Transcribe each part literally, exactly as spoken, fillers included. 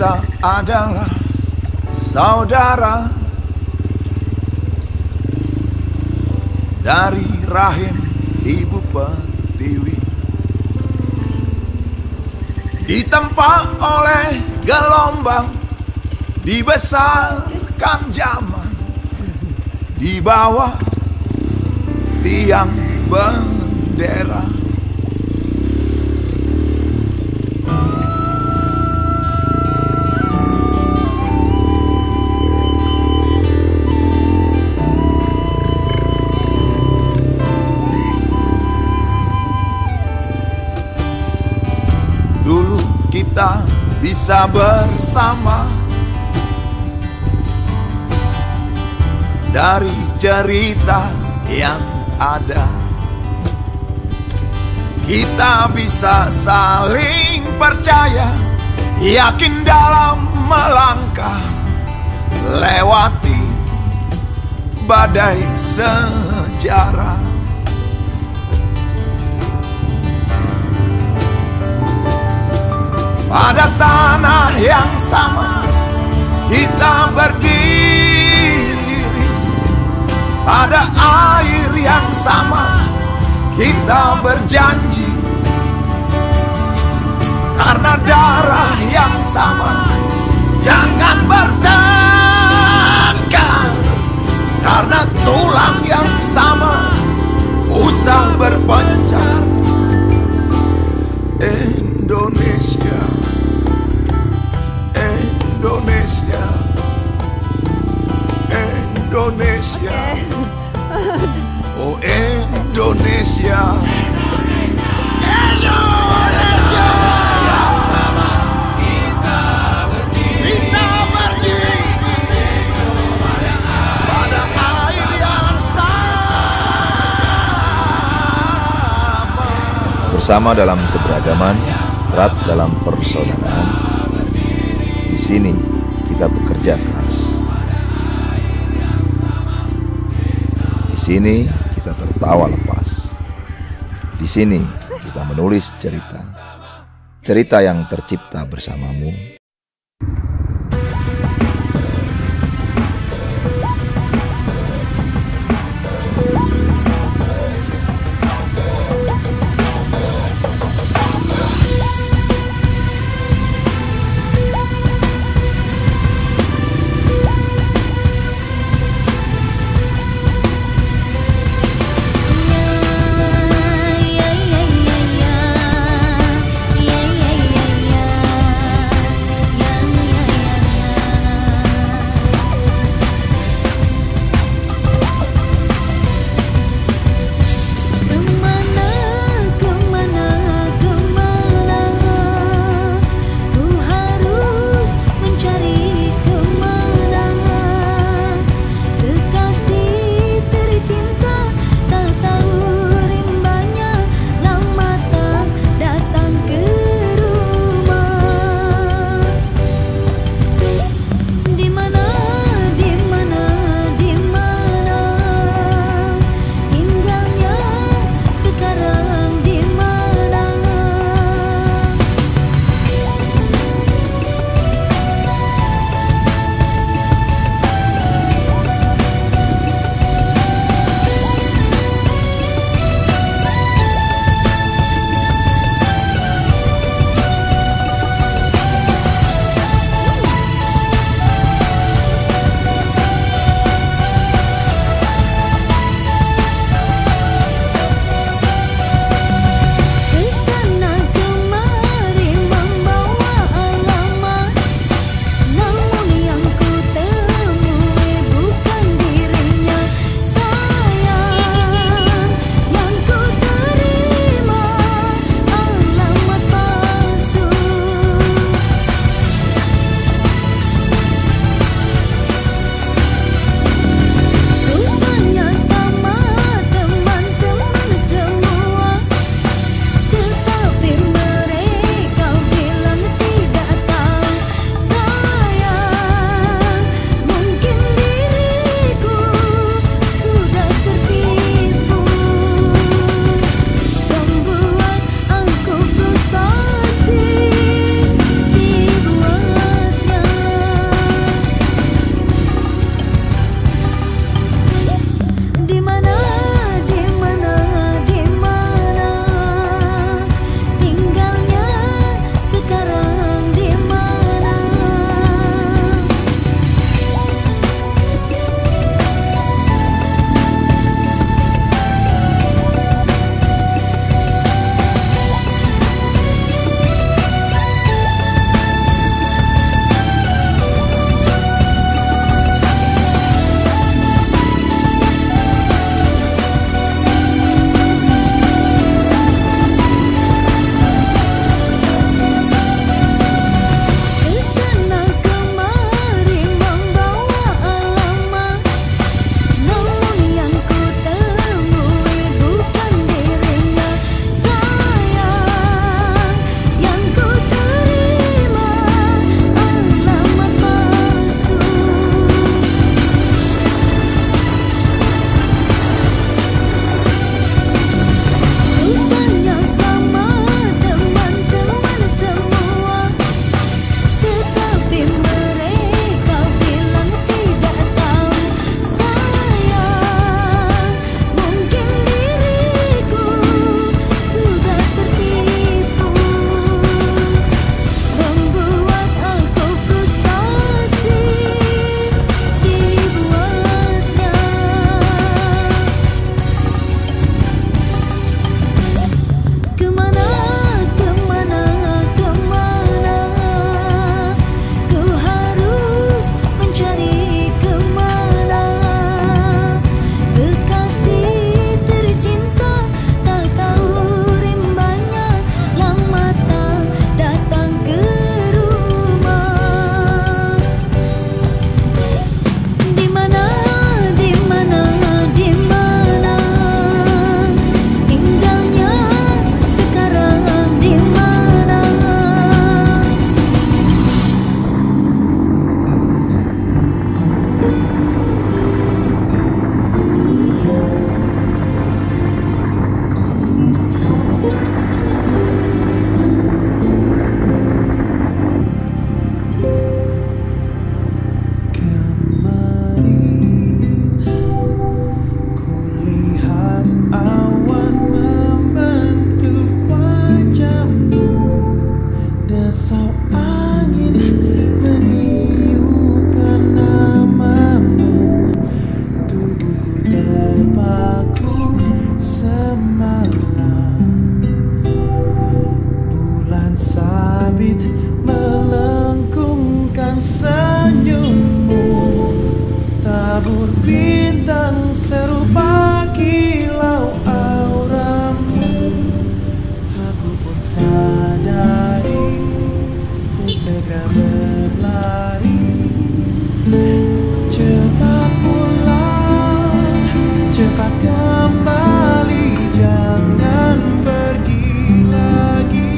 Kita adalah saudara dari rahim Ibu Pertiwi, ditempa oleh gelombang, dibesarkan zaman, di bawah tiang bendera. Dulu kita bisa bersama, dari cerita yang ada kita bisa saling percaya, yakin dalam melangkah, lewati badai sejarah. Pada tanah yang sama kita berdiri, pada air yang sama kita berjanji, karena darah yang sama jangan bertengkar, karena tulang yang sama usah berpencar. Indonesia, Indonesia, Indonesia, oh Indonesia, Indonesia, yang sama kita berdiri, kita berdiri pada air yang sama, bersama dalam keberagaman, erat dalam persaudaraan. Di sini kita bekerja keras. Di sini kita tertawa lepas. Di sini kita menulis cerita. Cerita yang tercipta bersamamu. terpaku semalam. Bulan sabit melengkungkan senyummu, tabur bintang serupa kilau auramu. Aku pun sadari ku segera berlari. Cepat pulang, cepat kembali, jangan pergi lagi.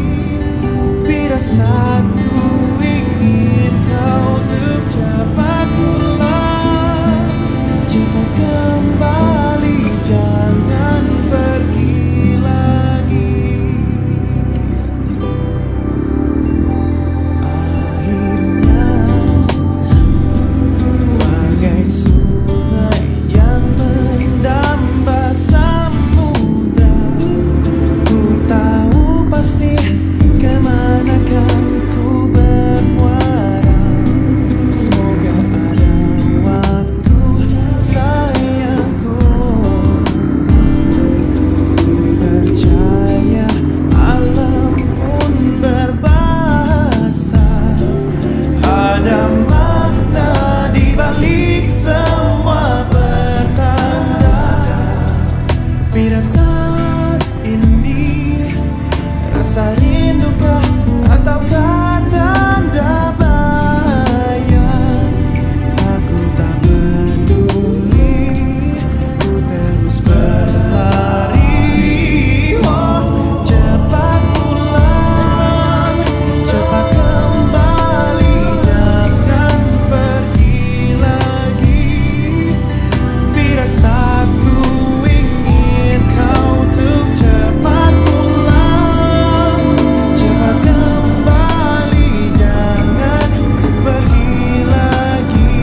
Firasatku ingin kau untuk cepat pulang, cepat kembali, jangan pergi lagi. Akhirnya bagai sungai yang merendam basah muda, ku tahu pasti kemana kan ku bermuara. Semoga ada waktu sayangku, ku percaya alam pun berbahasa. Ada makna di balik semua pertanda. Firasat ini rasa rindukah ataukah tanda bahaya? Aku tak peduli, ku terus berlari. Oh, cepat pulang, cepat kembali, jangan pergi lagi. Firasatku ingin kau untuk cepat pulang, cepat kembali, jangan pergi lagi.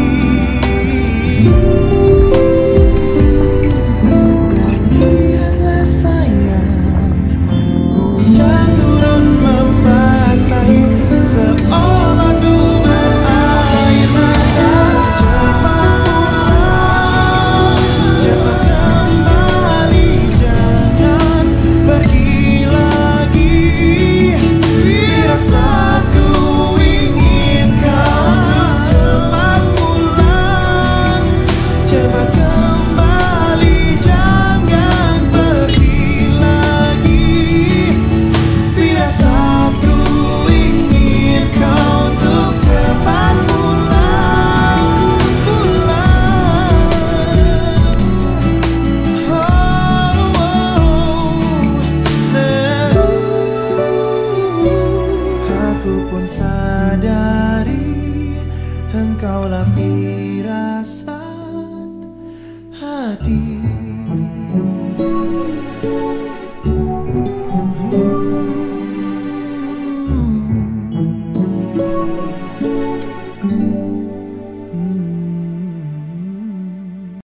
Lihatlah sayang, hujan turun membasahi seolah ku berair mata. Cepat pulang, cepat kembali, jangan pergi lagi. Firasatku ingin kau untuk cepat pulang, cepat kembali, jangan pergi lagi. Firasatku ingin kau untuk cepat pulang, pulang. Oh, aku pun sadari engkaulah firasat hati.